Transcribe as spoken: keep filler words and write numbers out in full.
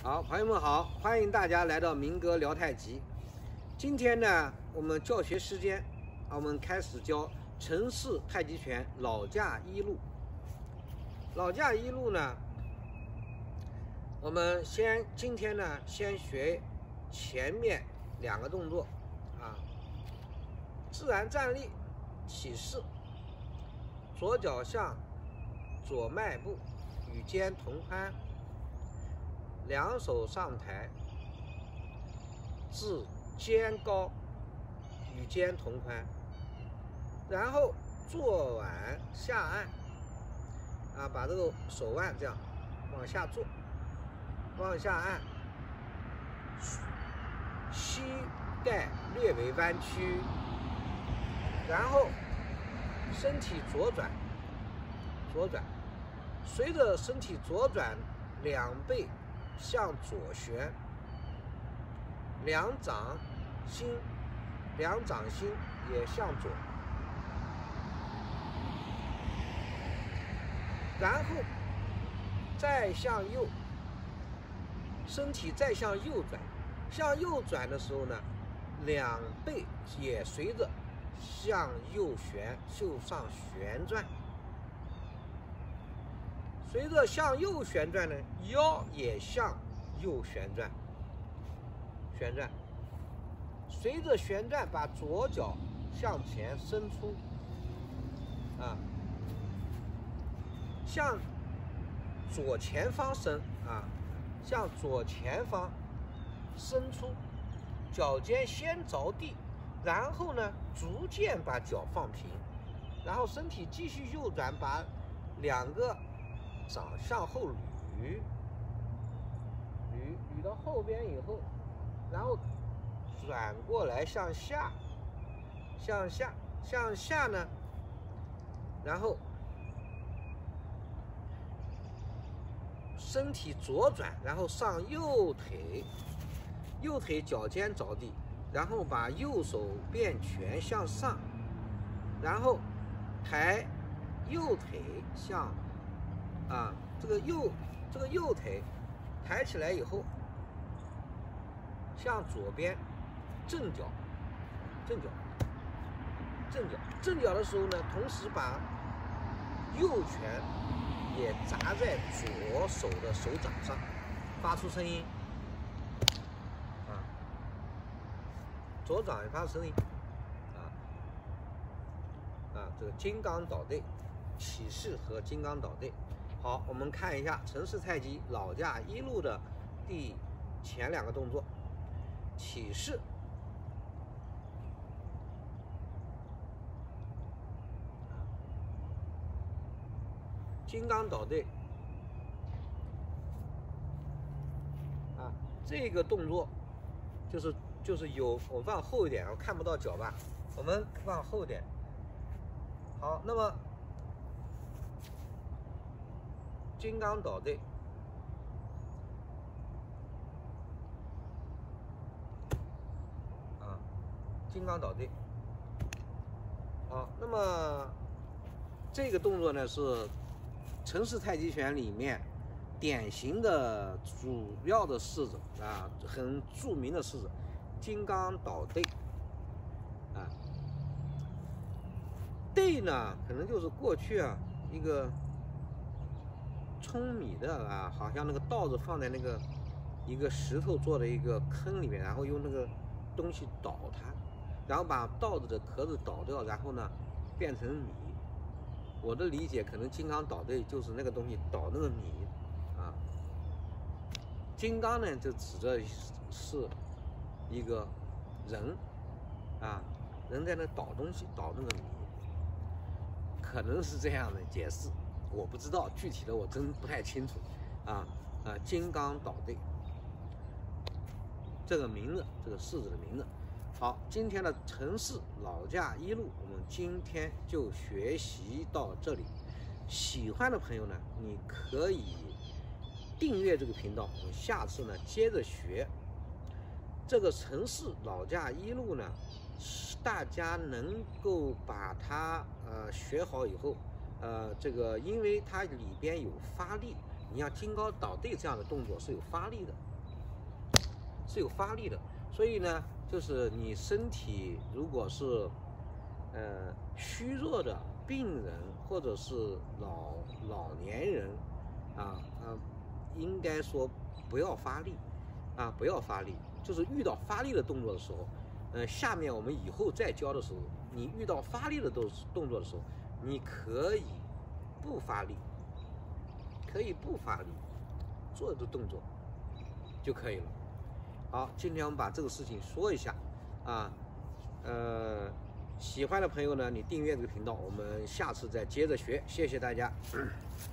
好，朋友们好，欢迎大家来到民歌聊太极。今天呢，我们教学时间，啊，我们开始教陈氏太极拳老架一路。老架一路呢，我们先今天呢，先学前面两个动作啊，自然站立，起势，左脚向左迈步，与肩同宽。两手上抬，至肩高，与肩同宽，然后坐腕下按，啊，把这个手腕这样往下坐，往下按，膝盖略为弯曲，然后身体左转，左转，随着身体左转，两背向左旋，两掌心，两掌心也向左，然后再向右，身体再向右转，向右转的时候呢，两背也随着向右旋，向上旋转。随着向右旋转呢，腰也向右旋转，旋转。随着旋转，把左脚向前伸出，啊，向左前方伸啊，向左前方伸出，脚尖先着地，然后呢，逐渐把脚放平，然后身体继续右转，把两个掌向后捋，捋捋到后边以后，然后转过来向下，向下，向下呢，然后身体左转，然后上右腿，右腿脚尖着地，然后把右手变拳向上，然后抬右腿向。啊，这个右这个右腿抬起来以后，向左边正脚，正脚，正脚，正脚的时候呢，同时把右拳也砸在左手的手掌上，发出声音。啊，左掌也发出声音。啊，啊，这个金刚倒背、起势和金刚倒背。好，我们看一下陈氏太极老架一路的第前两个动作，起势，金刚倒背，啊，这个动作就是就是有我往后一点，我看不到脚吧，我们往后一点。好，那么。金刚倒背，啊，金刚倒背，好，那么这个动作呢是陈氏太极拳里面典型的主要的式子啊，很著名的式子，金刚倒背，啊，背呢可能就是过去啊一个。舂米的啊，好像那个稻子放在那个一个石头做的一个坑里面，然后用那个东西捣它，然后把稻子的壳子捣掉，然后呢变成米。我的理解可能金刚倒背就是那个东西捣那个米啊。金刚呢就指的是一个人啊，人在那捣东西，捣那个米，可能是这样的解释。我不知道具体的，我真不太清楚，啊啊，金刚倒背这个名字，这个式子的名字。好，今天的陈氏老架一路，我们今天就学习到这里。喜欢的朋友呢，你可以订阅这个频道，我们下次呢接着学这个陈氏老架一路呢，大家能够把它呃学好以后。呃，这个因为它里边有发力，你像金刚倒背这样的动作是有发力的， 是有发力的。所以呢，就是你身体如果是呃虚弱的病人或者是老老年人啊啊，应该说不要发力啊，不要发力。就是遇到发力的动作的时候，呃，下面我们以后再教的时候，你遇到发力的动动作的时候，你可以不发力，可以不发力，做的动作就可以了。好，今天我们把这个事情说一下啊，呃，喜欢的朋友呢，你订阅这个频道，我们下次再接着学，谢谢大家。嗯